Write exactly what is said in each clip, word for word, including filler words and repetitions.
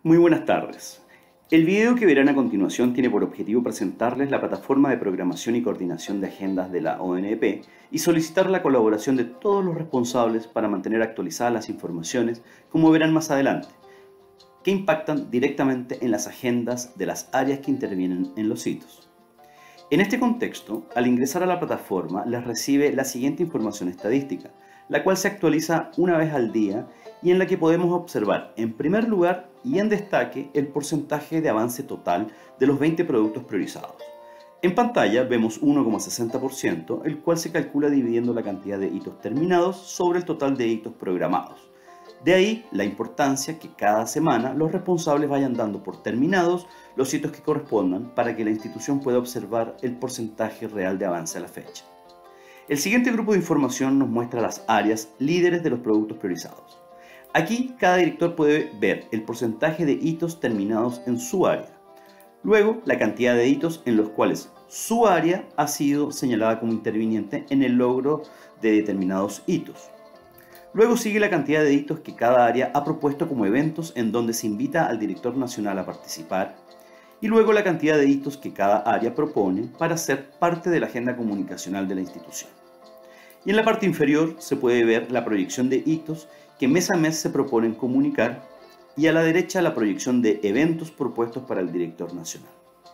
Muy buenas tardes. El video que verán a continuación tiene por objetivo presentarles la plataforma de programación y coordinación de agendas de la O N P y solicitar la colaboración de todos los responsables para mantener actualizadas las informaciones, como verán más adelante, que impactan directamente en las agendas de las áreas que intervienen en los hitos. En este contexto, al ingresar a la plataforma, les recibe la siguiente información estadística, la cual se actualiza una vez al día y en la que podemos observar, en primer lugar y en destaque, el porcentaje de avance total de los veinte productos priorizados. En pantalla vemos uno coma sesenta por ciento, el cual se calcula dividiendo la cantidad de hitos terminados sobre el total de hitos programados. De ahí la importancia que cada semana los responsables vayan dando por terminados los hitos que correspondan para que la institución pueda observar el porcentaje real de avance a la fecha. El siguiente grupo de información nos muestra las áreas líderes de los productos priorizados. Aquí cada director puede ver el porcentaje de hitos terminados en su área. Luego la cantidad de hitos en los cuales su área ha sido señalada como interviniente en el logro de determinados hitos. Luego sigue la cantidad de hitos que cada área ha propuesto como eventos en donde se invita al director nacional a participar. Y luego la cantidad de hitos que cada área propone para ser parte de la agenda comunicacional de la institución. Y en la parte inferior se puede ver la proyección de hitos que mes a mes se proponen comunicar y a la derecha la proyección de eventos propuestos para el director nacional.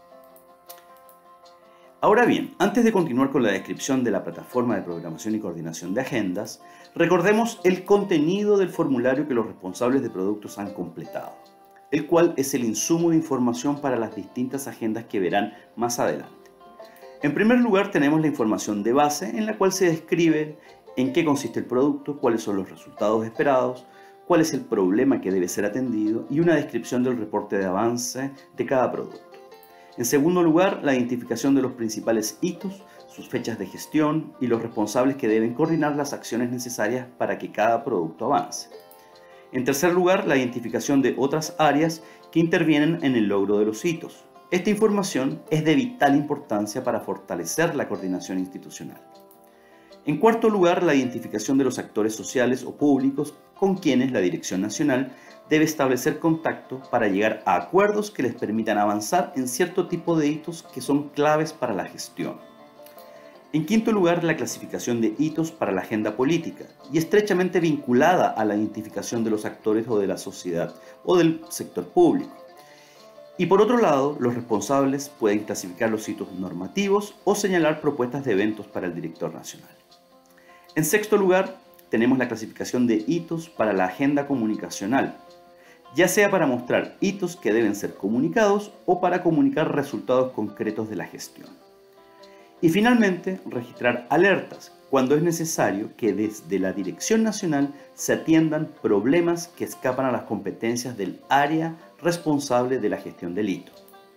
Ahora bien, antes de continuar con la descripción de la plataforma de programación y coordinación de agendas, recordemos el contenido del formulario que los responsables de productos han completado, el cual es el insumo de información para las distintas agendas que verán más adelante. En primer lugar tenemos la información de base en la cual se describe en qué consiste el producto, cuáles son los resultados esperados, cuál es el problema que debe ser atendido y una descripción del reporte de avance de cada producto. En segundo lugar, la identificación de los principales hitos, sus fechas de gestión y los responsables que deben coordinar las acciones necesarias para que cada producto avance. En tercer lugar, la identificación de otras áreas que intervienen en el logro de los hitos. Esta información es de vital importancia para fortalecer la coordinación institucional. En cuarto lugar, la identificación de los actores sociales o públicos con quienes la Dirección Nacional debe establecer contacto para llegar a acuerdos que les permitan avanzar en cierto tipo de hitos que son claves para la gestión. En quinto lugar, la clasificación de hitos para la agenda política y estrechamente vinculada a la identificación de los actores o de la sociedad o del sector público. Y por otro lado, los responsables pueden clasificar los hitos normativos o señalar propuestas de eventos para el director nacional. En sexto lugar, tenemos la clasificación de hitos para la agenda comunicacional, ya sea para mostrar hitos que deben ser comunicados o para comunicar resultados concretos de la gestión. Y finalmente, registrar alertas cuando es necesario que desde la Dirección Nacional se atiendan problemas que escapan a las competencias del área responsable de la gestión del hito.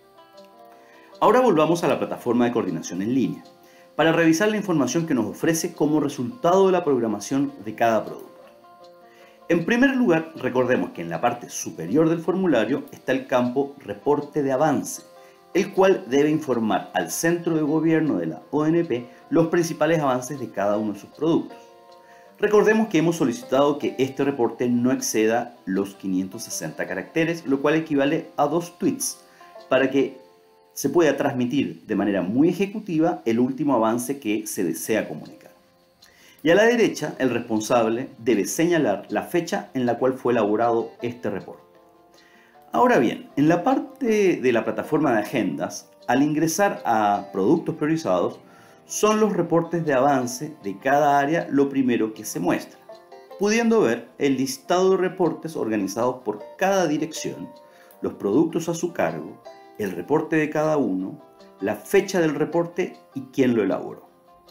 Ahora volvamos a la plataforma de coordinación en línea, para revisar la información que nos ofrece como resultado de la programación de cada producto. En primer lugar, recordemos que en la parte superior del formulario está el campo Reporte de Avance, el cual debe informar al centro de gobierno de la O N P los principales avances de cada uno de sus productos. Recordemos que hemos solicitado que este reporte no exceda los quinientos sesenta caracteres, lo cual equivale a dos tweets, para que se pueda transmitir de manera muy ejecutiva el último avance que se desea comunicar. Y a la derecha, el responsable debe señalar la fecha en la cual fue elaborado este reporte. Ahora bien, en la parte de la plataforma de agendas, al ingresar a productos priorizados, son los reportes de avance de cada área lo primero que se muestra, pudiendo ver el listado de reportes organizados por cada dirección, los productos a su cargo, el reporte de cada uno, la fecha del reporte y quién lo elaboró.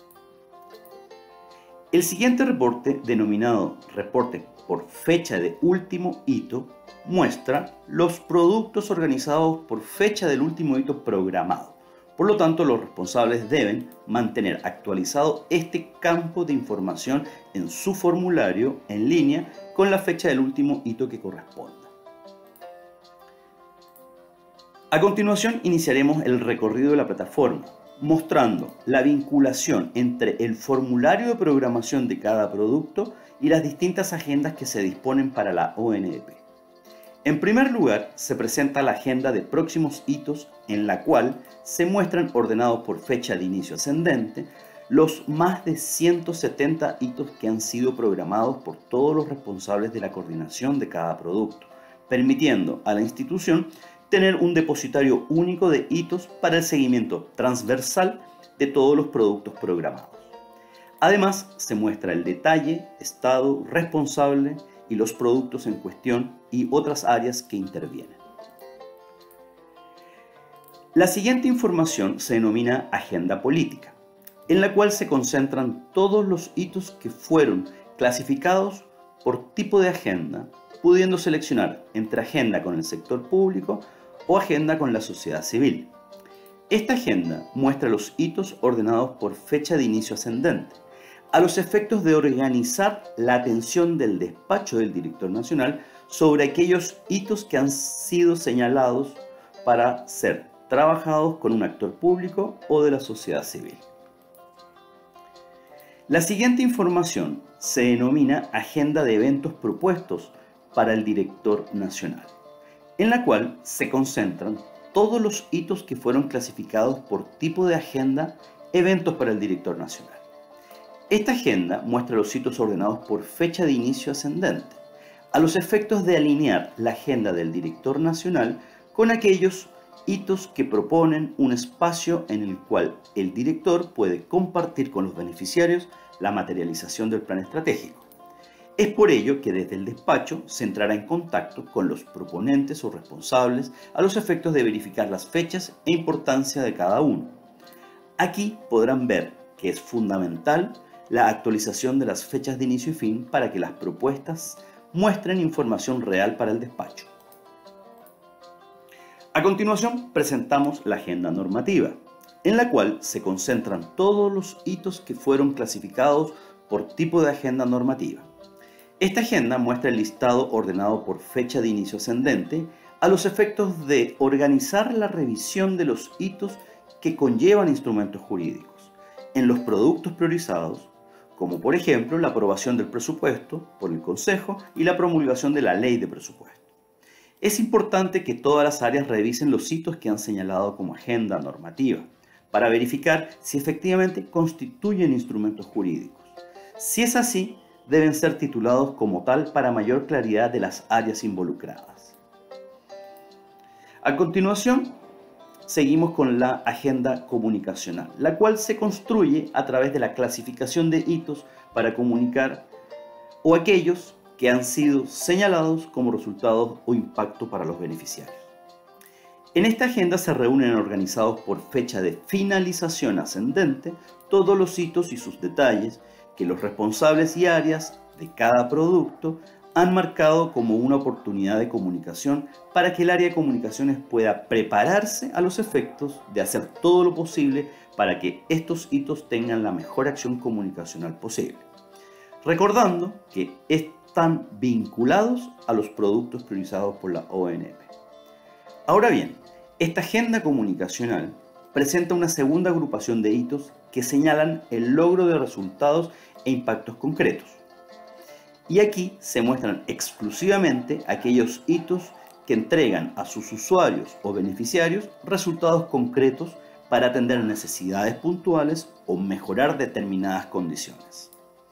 El siguiente reporte, denominado reporte por fecha de último hito, muestra los productos organizados por fecha del último hito programado. Por lo tanto, los responsables deben mantener actualizado este campo de información en su formulario en línea con la fecha del último hito que corresponda. A continuación, iniciaremos el recorrido de la plataforma, mostrando la vinculación entre el formulario de programación de cada producto y las distintas agendas que se disponen para la O N P. En primer lugar, se presenta la agenda de próximos hitos en la cual se muestran ordenados por fecha de inicio ascendente los más de ciento setenta hitos que han sido programados por todos los responsables de la coordinación de cada producto, permitiendo a la institución tener un depositario único de hitos para el seguimiento transversal de todos los productos programados. Además, se muestra el detalle, estado, responsable y los productos en cuestión y otras áreas que intervienen. La siguiente información se denomina agenda política, en la cual se concentran todos los hitos que fueron clasificados por tipo de agenda, pudiendo seleccionar entre agenda con el sector público o agenda con la sociedad civil. Esta agenda muestra los hitos ordenados por fecha de inicio ascendente, a los efectos de organizar la atención del despacho del director nacional sobre aquellos hitos que han sido señalados para ser trabajados con un actor público o de la sociedad civil. La siguiente información se denomina agenda de eventos propuestos para el director nacional, en la cual se concentran todos los hitos que fueron clasificados por tipo de agenda, eventos para el director nacional. Esta agenda muestra los hitos ordenados por fecha de inicio ascendente, a los efectos de alinear la agenda del director nacional con aquellos hitos que proponen un espacio en el cual el director puede compartir con los beneficiarios la materialización del plan estratégico. Es por ello que desde el despacho se entrará en contacto con los proponentes o responsables a los efectos de verificar las fechas e importancia de cada uno. Aquí podrán ver que es fundamental la actualización de las fechas de inicio y fin para que las propuestas muestren información real para el despacho. A continuación presentamos la agenda normativa, en la cual se concentran todos los hitos que fueron clasificados por tipo de agenda normativa. Esta agenda muestra el listado ordenado por fecha de inicio ascendente a los efectos de organizar la revisión de los hitos que conllevan instrumentos jurídicos en los productos priorizados, como por ejemplo la aprobación del presupuesto por el Consejo y la promulgación de la ley de presupuesto. Es importante que todas las áreas revisen los hitos que han señalado como agenda normativa, para verificar si efectivamente constituyen instrumentos jurídicos. Si es así, deben ser titulados como tal para mayor claridad de las áreas involucradas. A continuación, seguimos con la agenda comunicacional, la cual se construye a través de la clasificación de hitos para comunicar o aquellos que han sido señalados como resultados o impacto para los beneficiarios. En esta agenda se reúnen organizados por fecha de finalización ascendente todos los hitos y sus detalles que los responsables y áreas de cada producto han marcado como una oportunidad de comunicación para que el área de comunicaciones pueda prepararse a los efectos de hacer todo lo posible para que estos hitos tengan la mejor acción comunicacional posible, recordando que están vinculados a los productos priorizados por la O N P. Ahora bien, esta agenda comunicacional presenta una segunda agrupación de hitos que señalan el logro de resultados e impactos concretos. Y aquí se muestran exclusivamente aquellos hitos que entregan a sus usuarios o beneficiarios resultados concretos para atender necesidades puntuales o mejorar determinadas condiciones.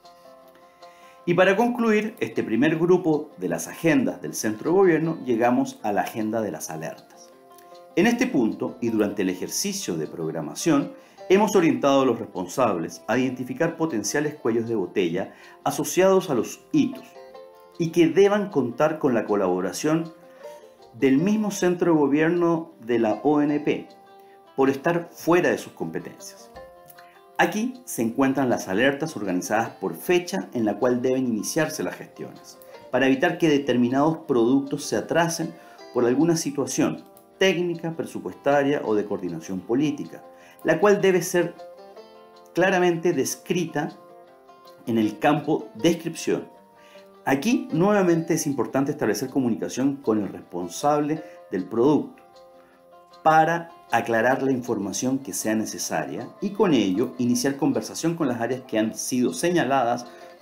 Y para concluir este primer grupo de las agendas del centro de gobierno, llegamos a la agenda de las alertas. En este punto y durante el ejercicio de programación, hemos orientado a los responsables a identificar potenciales cuellos de botella asociados a los hitos y que deban contar con la colaboración del mismo centro de gobierno de la O N P por estar fuera de sus competencias. Aquí se encuentran las alertas organizadas por fecha en la cual deben iniciarse las gestiones, para evitar que determinados productos se atrasen por alguna situación técnica, presupuestaria o de coordinación política, la cual debe ser claramente descrita en el campo descripción. Aquí nuevamente es importante establecer comunicación con el responsable del producto para aclarar la información que sea necesaria y con ello iniciar conversación con las áreas que han sido señaladas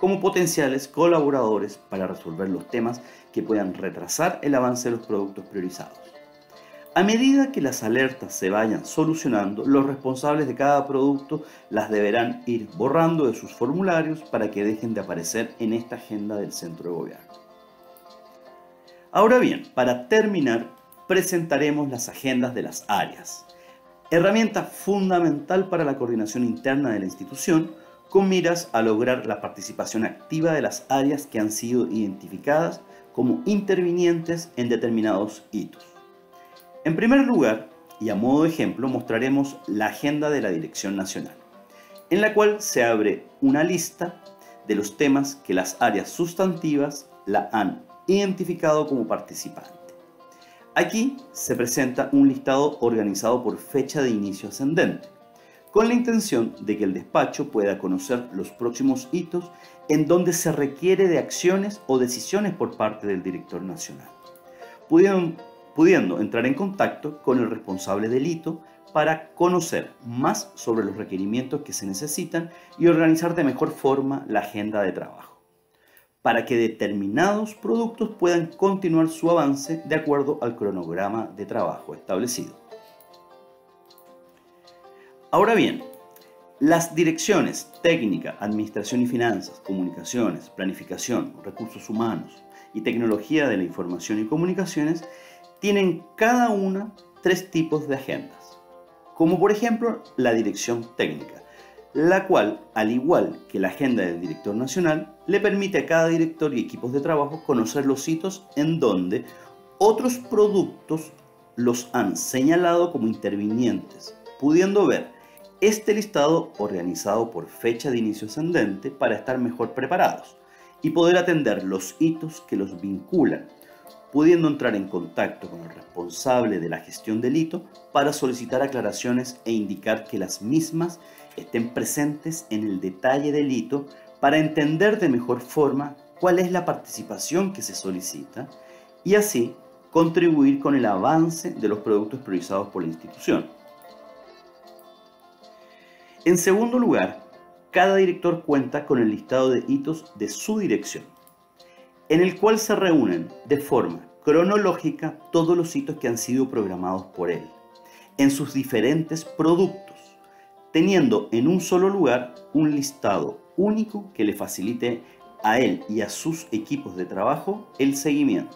como potenciales colaboradores para resolver los temas que puedan retrasar el avance de los productos priorizados. A medida que las alertas se vayan solucionando, los responsables de cada producto las deberán ir borrando de sus formularios para que dejen de aparecer en esta agenda del centro de gobierno. Ahora bien, para terminar, presentaremos las agendas de las áreas, herramienta fundamental para la coordinación interna de la institución, con miras a lograr la participación activa de las áreas que han sido identificadas como intervinientes en determinados hitos. En primer lugar, y a modo de ejemplo, mostraremos la agenda de la Dirección Nacional, en la cual se abre una lista de los temas que las áreas sustantivas la han identificado como participante. Aquí se presenta un listado organizado por fecha de inicio ascendente, con la intención de que el despacho pueda conocer los próximos hitos en donde se requiere de acciones o decisiones por parte del director nacional, pudiendo, pudiendo entrar en contacto con el responsable del hito para conocer más sobre los requerimientos que se necesitan y organizar de mejor forma la agenda de trabajo, para que determinados productos puedan continuar su avance de acuerdo al cronograma de trabajo establecido. Ahora bien, las direcciones técnica, administración y finanzas, comunicaciones, planificación, recursos humanos y tecnología de la información y comunicaciones tienen cada una tres tipos de agendas, como por ejemplo la dirección técnica, la cual, al igual que la agenda del director nacional, le permite a cada director y equipos de trabajo conocer los hitos en donde otros productos los han señalado como intervinientes, pudiendo ver este listado organizado por fecha de inicio ascendente para estar mejor preparados y poder atender los hitos que los vinculan, pudiendo entrar en contacto con el responsable de la gestión del hito para solicitar aclaraciones e indicar que las mismas estén presentes en el detalle del hito para entender de mejor forma cuál es la participación que se solicita y así contribuir con el avance de los productos priorizados por la institución. En segundo lugar, cada director cuenta con el listado de hitos de su dirección, en el cual se reúnen de forma cronológica todos los hitos que han sido programados por él, en sus diferentes productos, teniendo en un solo lugar un listado único que le facilite a él y a sus equipos de trabajo el seguimiento.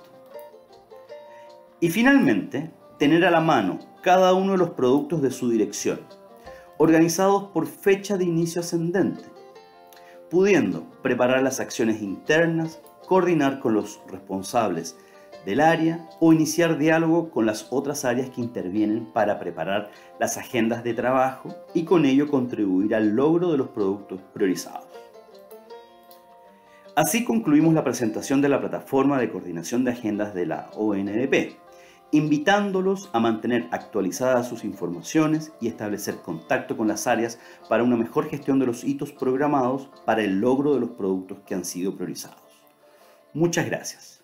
Y finalmente, tener a la mano cada uno de los productos de su dirección, organizados por fecha de inicio ascendente, pudiendo preparar las acciones internas, coordinar con los responsables del área o iniciar diálogo con las otras áreas que intervienen para preparar las agendas de trabajo y con ello contribuir al logro de los productos priorizados. Así concluimos la presentación de la plataforma de coordinación de agendas de la O N D P, invitándolos a mantener actualizadas sus informaciones y establecer contacto con las áreas para una mejor gestión de los hitos programados para el logro de los productos que han sido priorizados. Muchas gracias.